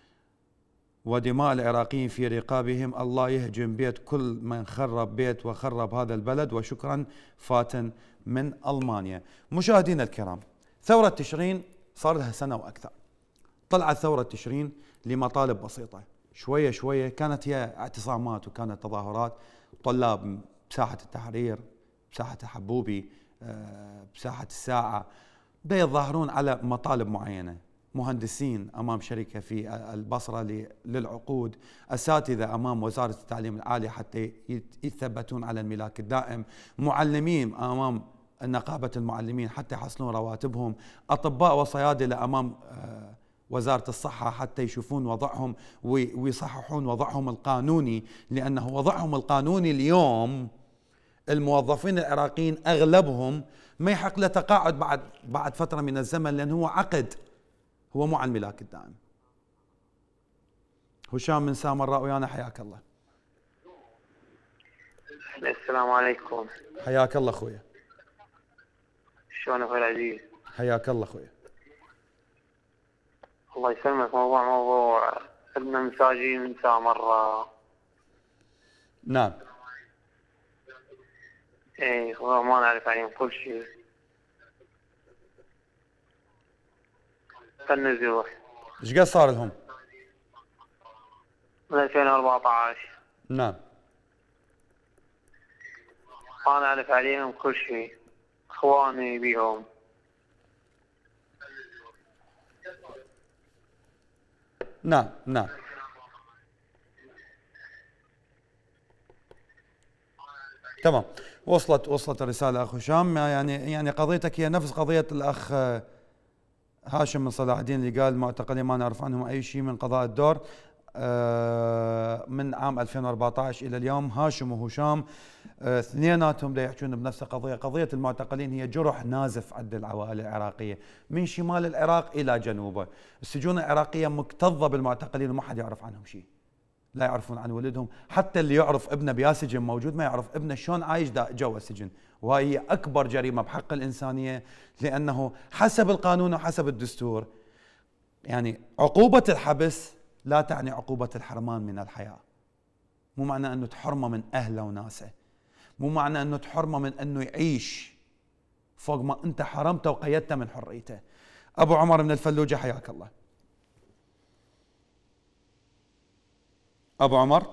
ودماء العراقيين في رقابهم. الله يهجم بيت كل من خرب بيت وخرب هذا البلد. وشكرا. فاتن من ألمانيا. مشاهدينا الكرام، ثورة تشرين صار لها سنة وأكثر. طلعت ثورة تشرين لمطالب بسيطة، شوية شوية كانت هي اعتصامات وكانت تظاهرات طلاب بساحة التحرير، بساحة الحبوبي، بساحة الساعة، بدا يتظاهرون على مطالب معينة. مهندسين أمام شركة في البصرة للعقود، أساتذة أمام وزارة التعليم العالي حتى يثبتون على الملاك الدائم، معلمين أمام نقابة المعلمين حتى يحصلون رواتبهم، أطباء وصيادلة أمام وزارة الصحة حتى يشوفون وضعهم ويصححون وضعهم القانوني، لأنه وضعهم القانوني اليوم الموظفين العراقيين أغلبهم ما يحق له تقاعد بعد بعد فترة من الزمن، لأنه هو عقد، هو مو على الملاك الدائم. هشام من سامراء ويانا، حياك الله. السلام عليكم. حياك الله اخويا. شلون اخوي العزيز؟ حياك الله اخويا. الله يسلمك. موضوع موضوع عندنا مساجين من سامراء. نعم. ايه ما نعرف عليهم كل شيء. فنزلوا. ايش قد صار لهم؟ من ألفين وأربعة عشر. نعم. ما نعرف عليهم كل شيء. اخواني بيهم. نعم نعم. تمام، وصلت وصلت الرسالة أخو هشام. يعني يعني قضيتك هي نفس قضية الأخ هاشم من صلاح الدين اللي قال المعتقلين ما نعرف عنهم أي شيء من قضاء الدور. من عام ألفين وأربعة عشر الى اليوم هاشم وهشام اثنيناتهم دا يحجون بنفس القضيه، قضيه المعتقلين هي جرح نازف عند العوائل العراقيه من شمال العراق الى جنوبه، السجون العراقيه مكتظه بالمعتقلين وما حد يعرف عنهم شيء. لا يعرفون عن ولدهم، حتى اللي يعرف ابنه بيا سجن موجود ما يعرف ابنه شلون عايش جوا السجن، وهي اكبر جريمه بحق الانسانيه، لانه حسب القانون وحسب الدستور يعني عقوبه الحبس لا تعني عقوبه الحرمان من الحياه. مو معنى انه تحرمه من اهله وناسه، مو معنى انه تحرمه من انه يعيش فوق ما انت حرمته وقيدته من حريته. ابو عمر من الفلوجه حياك الله. ابو عمر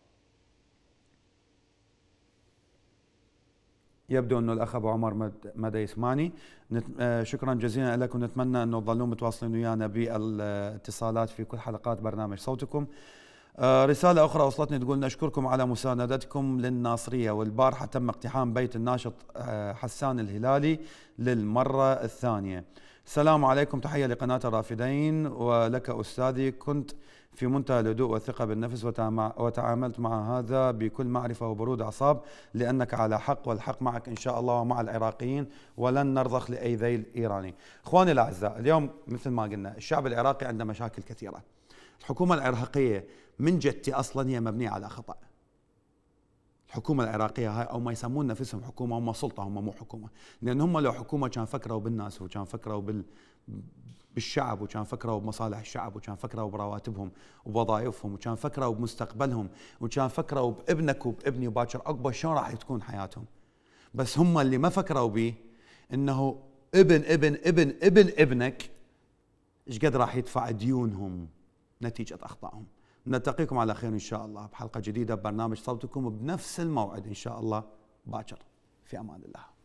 يبدو انه الاخ ابو عمر مدى يسمعني. شكرا جزيلا لكم، نتمنى انه تظلون متواصلين ويانا بالاتصالات في كل حلقات برنامج صوتكم. رسالة أخرى وصلتني تقول نشكركم على مساندتكم للناصرية، والبارحة تم اقتحام بيت الناشط حسان الهلالي للمرة الثانية. السلام عليكم، تحية لقناة الرافدين ولك أستاذي، كنت في منتهى الهدوء والثقة بالنفس وتعاملت مع هذا بكل معرفة وبرود أعصاب، لأنك على حق والحق معك إن شاء الله ومع العراقيين، ولن نرضخ لأي ذيل إيراني. إخواني الأعزاء، اليوم مثل ما قلنا الشعب العراقي عنده مشاكل كثيرة. الحكومة العراقية من جدتي أصلا هي مبنية على خطأ. الحكومة العراقية هاي أو ما يسمون نفسهم حكومة، هم سلطة، هم مو حكومة، لأن هم لو حكومة كان فكروا بالناس وكان فكروا بال بالشعب وكان فكروا بمصالح الشعب وكان فكروا برواتبهم وبوظائفهم وكان فكروا بمستقبلهم وكان فكروا بابنك وبابني وباكر عقبه شلون راح تكون حياتهم. بس هم اللي ما فكروا به انه ابن ابن ابن ابن ابنك ايش قد راح يدفع ديونهم نتيجة اخطائهم. نلتقيكم على خير ان شاء الله بحلقة جديدة ببرنامج صوتكم بنفس الموعد ان شاء الله باكر. في امان الله.